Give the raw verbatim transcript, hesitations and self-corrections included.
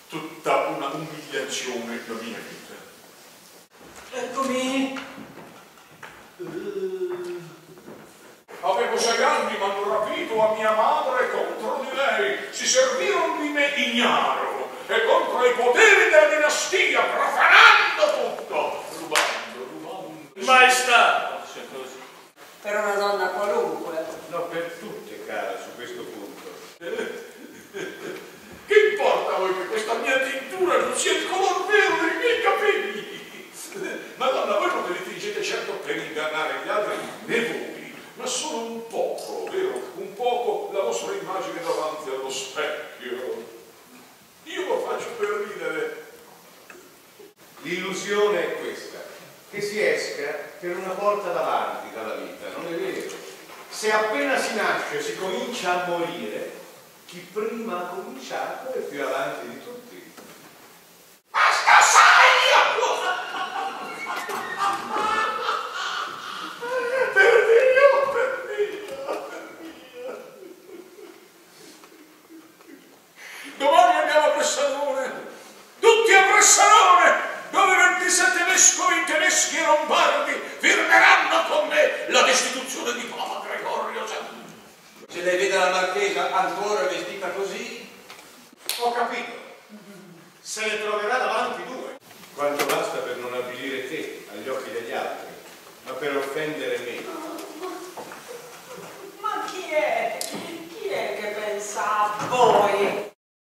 tutta una umiliazione la mia vita. Eccomi. Avevo sei anni, mi hanno rapito a mia madre contro di lei. Si servirono di me ignaro e contro i poteri della dinastia, profanando tutto. Rubando, rubando. Maestà! Per una donna qualunque. No, per tutte, cara, su questo punto. Che importa a voi che questa mia tintura non sia il color vero dei miei capelli? Madonna, voi non ve li tingete certo per ingannare gli altri, né voi, ma solo un poco, vero? Un poco la vostra immagine davanti allo specchio. Io lo faccio per ridere. L'illusione è questa, che si esca per una porta davanti dalla vita, non è vero? Se appena si nasce si comincia a morire, chi prima ha cominciato è più avanti di tutti. Basta saia! Per Dio, per Dio, per Dio. Domani andiamo a Bressanone, tutti a Bressanone, dove ventisette vescovi tedeschi e lombardi firmeranno con me la destituzione di Papa Gregorio secondo. Se lei vede la marchesa ancora vestita così, Ho capito. Se ne troverà davanti due. Quanto basta per non avvilire te agli occhi degli altri, ma per offendere me.